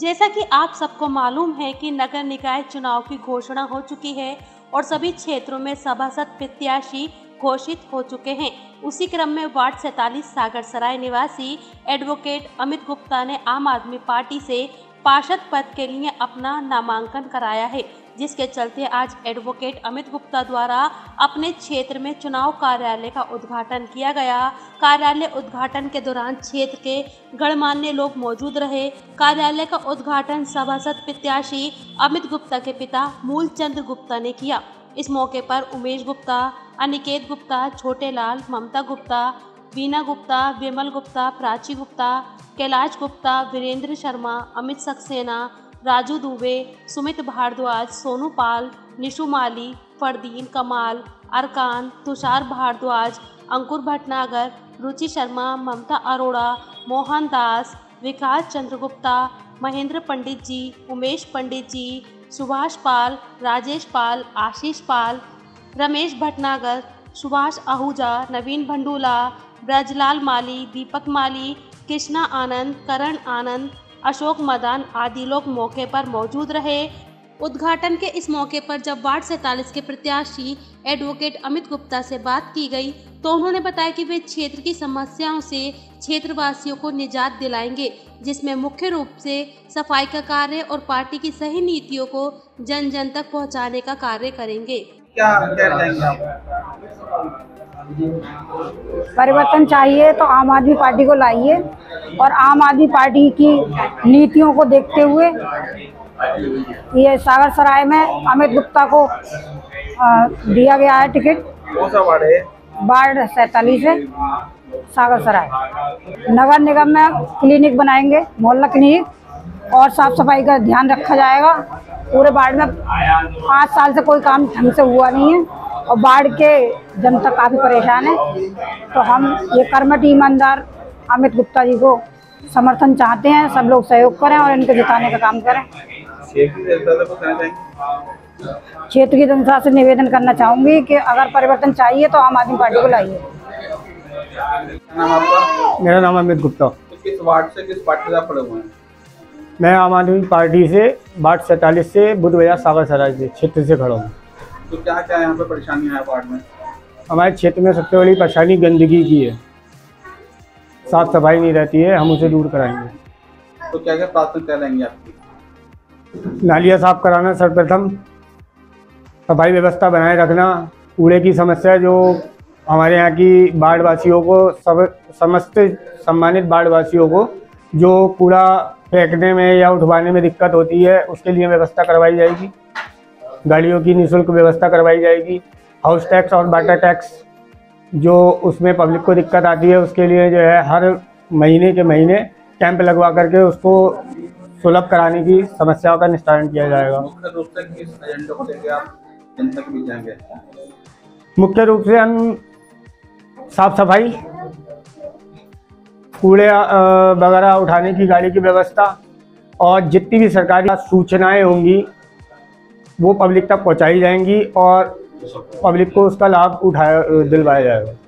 जैसा कि आप सबको मालूम है कि नगर निकाय चुनाव की घोषणा हो चुकी है और सभी क्षेत्रों में सभासद प्रत्याशी घोषित हो चुके हैं। उसी क्रम में वार्ड 47 सागरसराय निवासी एडवोकेट अमित गुप्ता ने आम आदमी पार्टी से पार्षद पद के लिए अपना नामांकन कराया है, जिसके चलते आज एडवोकेट अमित गुप्ता द्वारा अपने क्षेत्र में चुनाव कार्यालय का उद्घाटन किया गया। कार्यालय उद्घाटन के दौरान क्षेत्र के गणमान्य लोग मौजूद रहे। कार्यालय का उद्घाटन सभासद प्रत्याशी अमित गुप्ता के पिता मूलचंद गुप्ता ने किया। इस मौके पर उमेश गुप्ता, अनिकेत गुप्ता, छोटे लाल, ममता गुप्ता, बीना गुप्ता, विमल गुप्ता, प्राची गुप्ता, कैलाश गुप्ता, वीरेंद्र शर्मा, अमित सक्सेना, राजू दुबे, सुमित भारद्वाज, सोनू पाल, निशु माली, फरदीन कमाल, अरकान, तुषार भारद्वाज, अंकुर भटनागर, रुचि शर्मा, ममता अरोड़ा, मोहन दास, विकास चंद्रगुप्ता, महेंद्र पंडित जी, उमेश पंडित जी, सुभाष पाल, राजेश पाल, आशीष पाल, रमेश भटनागर, सुभाष आहूजा, नवीन भंडूला, ब्रजलाल माली, दीपक माली, कृष्णा आनंद, करण आनंद, अशोक मदान आदि लोग मौके पर मौजूद रहे। उद्घाटन के इस मौके पर जब वार्ड 47 के प्रत्याशी एडवोकेट अमित गुप्ता से बात की गई तो उन्होंने बताया कि वे क्षेत्र की समस्याओं से क्षेत्रवासियों को निजात दिलाएंगे, जिसमें मुख्य रूप से सफाई का कार्य और पार्टी की सही नीतियों को जन जन तक पहुंचाने का कार्य करेंगे। क्या कहेंगे आप? परिवर्तन चाहिए तो आम आदमी पार्टी को लाइए और आम आदमी पार्टी की नीतियों को देखते हुए ये सागरसराय में अमित गुप्ता को दिया गया है टिकट। कौन सा वार्ड है? वार्ड 47 है सागरसराय। नगर निगम में क्लिनिक बनाएंगे, मोहल्ला क्लिनिक, और साफ सफाई का ध्यान रखा जाएगा। पूरे वार्ड में 5 साल से कोई काम ढंग से हुआ नहीं है और वार्ड के जनता काफ़ी परेशान है। तो हम ये कर्मठ ईमानदार अमित गुप्ता जी को समर्थन चाहते हैं, सब लोग सहयोग करें और इनको जिताने का काम करें। क्षेत्र की जनता से निवेदन करना चाहूँगी कि अगर परिवर्तन चाहिए तो आम आदमी पार्टी को लाइए। मेरा नाम अमित गुप्ता। किस वार्ड से, किस पार्टी से आप पड़े हुए हैं? मैं आम आदमी पार्टी से वार्ड 47 से बुध बाजार सागरसराय से क्षेत्र से खड़ा हूँ। तो क्या क्या यहाँ पे परेशानियाँ है वार्ड में? हमारे क्षेत्र में सबसे बड़ी परेशानी गंदगी की है, साफ सफाई नहीं रहती है, हम उसे दूर कराएंगे। तो क्या क्या प्राथमिकता रहेंगी आपकी? नालियाँ साफ कराना सर्वप्रथम, सफाई व्यवस्था बनाए रखना, कूड़े की समस्या जो हमारे यहाँ की वार्ड वासियों को, समस्त सम्मानित वार्ड वासियों को जो कूड़ा फेंकने में या उठवाने में दिक्कत होती है, उसके लिए व्यवस्था करवाई जाएगी। गाड़ियों की निःशुल्क व्यवस्था करवाई जाएगी। हाउस टैक्स और वाटर टैक्स जो उसमें पब्लिक को दिक्कत आती है, उसके लिए जो है हर महीने के महीने कैंप लगवा करके उसको सुलभ कराने की समस्याओं का निस्तारण किया जाएगा। मुख्य रूप से किस एजेंडे को लेकर आप जनता के बीच जाएंगे? मुख्य रूप से हम साफ सफाई, कूड़े वगैरह उठाने की गाड़ी की व्यवस्था और जितनी भी सरकारी सूचनाएं होंगी वो पब्लिक तक पहुंचाई जाएंगी और पब्लिक को उसका लाभ दिलवाया जाएगा।